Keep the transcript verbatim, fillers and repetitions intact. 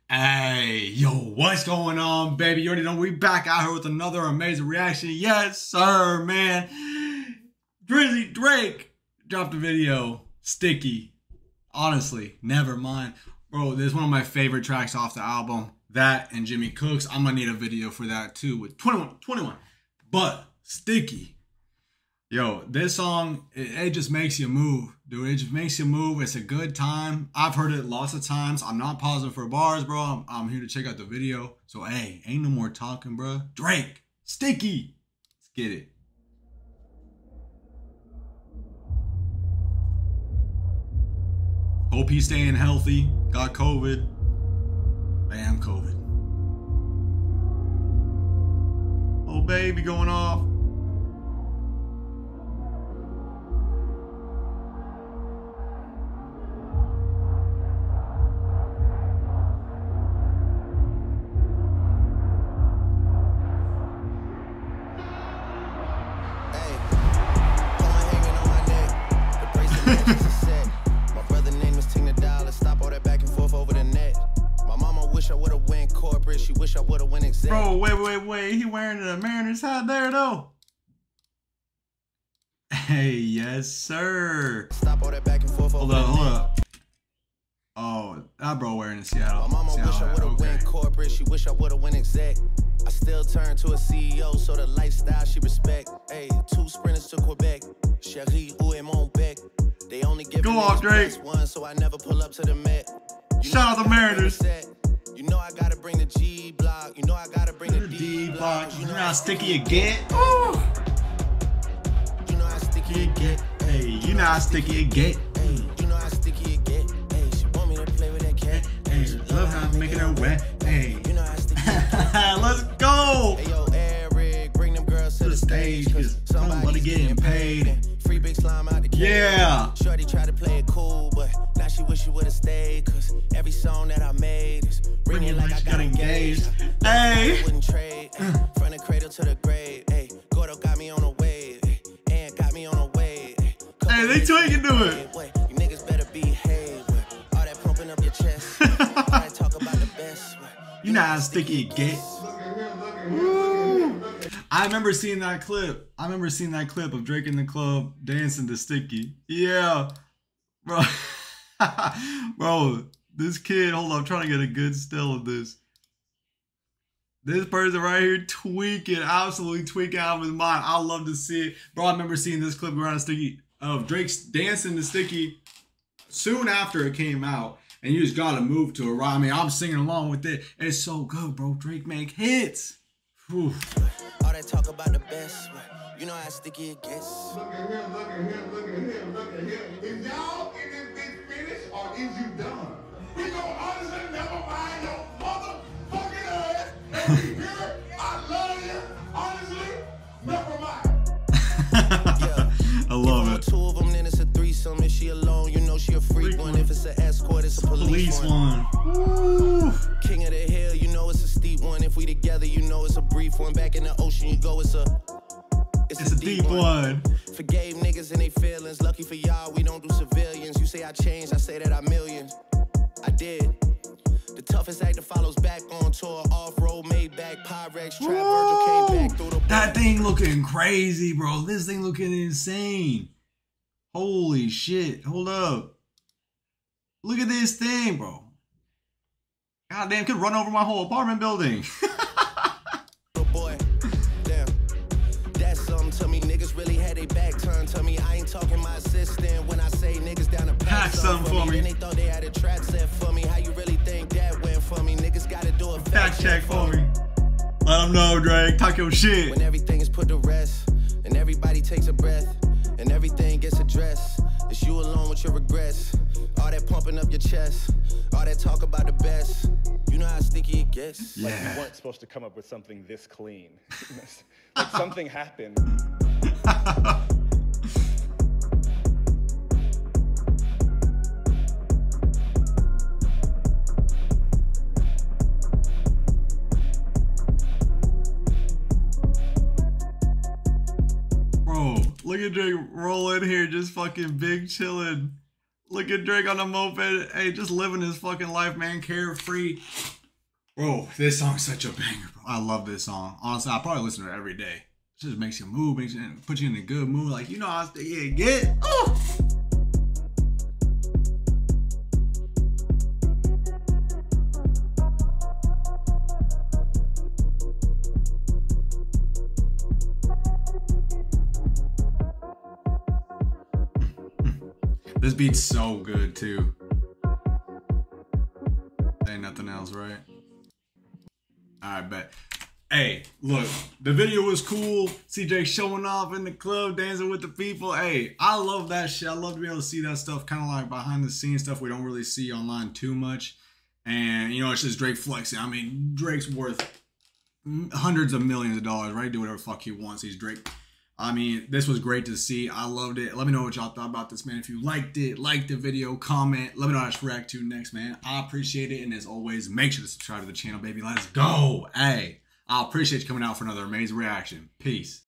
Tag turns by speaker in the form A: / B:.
A: Hey, yo, what's going on, baby? You already know we back out here with another amazing reaction. Yes, sir, man. Drizzy Drake dropped a video. Sticky. Honestly, never mind. Bro, this is one of my favorite tracks off the album. That and Jimmy Cooks. I'm gonna need a video for that too with twenty-one, twenty-one. But Sticky. Yo, this song, it, it just makes you move, dude. It just makes you move. It's a good time. I've heard it lots of times. I'm not pausing for bars, bro. I'm, I'm here to check out the video. So, hey, ain't no more talking, bro. Drake, Sticky. Let's get it. Hope he's staying healthy. Got COVID. Bam, COVID. Oh, baby going off.
B: My brother name is Tina Dollar. Stop all that back and forth over the net. My mama wish I would have went corporate. She wish I would have went exec.
A: Bro, wait, wait, wait. He wearing the Mariners hat there though. Hey, yes, sir.
B: Stop all that back and forth over
A: hold up,
B: the
A: hold
B: net.
A: up. Oh, that bro wearing the Seattle.
B: My mama
A: Seattle
B: wish I
A: hat.
B: would have
A: Okay.
B: went corporate. She wish I would have went exec. I still turn to a C E O, so the lifestyle she respect. Hey, two sprinters to Quebec. Cherie, où est mon bec? They only give
A: Go off, Drake.
B: One, so I never pull up to the Met. You
A: Shout out the Mariners.
B: You know I gotta bring the G block. You know I gotta bring the D block.
A: You know how sticky you get. Ooh.
B: You know how sticky
A: You get. Hey, you know how sticky you get.
B: Hey, you know how sticky it get. Hey, she want me to play with that cat.
A: Hey, love how I'm making her wet. Hey,
B: You know how sticky it get.
A: let's go.
B: Hey, yo, Eric, bring them girls to
A: To
B: the
A: the
B: stage,
A: stage,
B: cause
A: 'cause somebody
B: somebody's
A: getting
B: getting
A: paid.
B: paid. Free big slime out the cage.
A: Yeah.
B: Shorty tried to play it cool, but now she wish she would've stayed, cause every song that I made is ringing like I got engaged.
A: Hey.
B: I wouldn't trade. From the cradle to the grave. Hey, Gordo got me on a wave. Hey, and got me on a wave.
A: Hey, they too can do it.
B: Wait, you niggas better behave. All that pumping up your chest. All that talk about the best.
A: You know how sticky it get. Woo. I remember seeing that clip. I remember seeing that clip of Drake in the club dancing to Sticky. Yeah. Bro. Bro, this kid, hold on, I'm trying to get a good still of this. This person right here tweaking, absolutely tweaking out of his mind. I love to see it. Bro, I remember seeing this clip around Sticky of Drake's dancing to Sticky soon after it came out. And you just gotta move to it, right? I mean, I'm singing along with it. It's so good, bro. Drake make hits. Whew.
B: All that talk about the best. You know how sticky it gets.
C: Look at him, look at him, look at him, look at him. Is y'all in this bitch finished or is you done? We gon' honestly never mind your motherfucking ass. And we here, I love you. Honestly, never mind.
B: Yeah.
A: I love it.
B: Two of them, then it's a threesome. If she alone, you know she a freak,
A: Freak
B: one.
A: one.
B: If it's an escort, it's a police,
A: Police one. Woo.
B: King of the hill, you know it's a steep one. If we together, you know it's a brief one. Back in the ocean, you go, it's a It's,
A: It's a deep one.
B: Forgave niggas and they feelings. Lucky for y'all, we don't do civilians. You say I changed, I say that I millions. I did. The toughest actor follows back on tour. Off-road, Maybach, Pyrex, Trap, Virgil came back through the
A: That thing looking crazy, bro. This thing looking insane. Holy shit. Hold up. Look at this thing, bro. God damn, could run over my whole apartment building.
B: boy. Damn. That's something to me. Niggas really had their back turned to me. I ain't talking my assistant when I say niggas down to pack,
A: Pack something for me.
B: Then they thought they had a trap set for me. How you really think that went for me? Niggas gotta do a
A: Fact check for me. Let them know, Drake. Talk your shit.
B: When everything is put to rest, and everybody takes a breath, and everything gets addressed, it's you alone with your regrets. All that pumping up your chest, all that talk about the best. You know how sticky it gets.
A: Yeah.
D: Like you weren't supposed to come up with something this clean. Like something happened.
A: Bro, look at Drake roll in here, just fucking big chilling. Look at Drake on a moped. Hey, just living his fucking life, man. Carefree. Bro, this song's such a banger, bro. I love this song. Honestly, I probably listen to it every day. It just makes you move, makes you, puts you in a good mood. Like, you know how you get. Oh! This beat's so good, too. Ain't nothing else, right? I bet. Hey, look, the video was cool. C J showing off in the club, dancing with the people. Hey, I love that shit. I love to be able to see that stuff, kind of like behind the scenes stuff we don't really see online too much. And, you know, it's just Drake flexing. I mean, Drake's worth hundreds of millions of dollars, right? Do whatever the fuck he wants. He's Drake. I mean, this was great to see. I loved it. Let me know what y'all thought about this, man. If you liked it, like the video, comment. Let me know what I should react to next, man. I appreciate it. And as always, make sure to subscribe to the channel, baby. Let's go. Hey, I appreciate you coming out for another amazing reaction. Peace.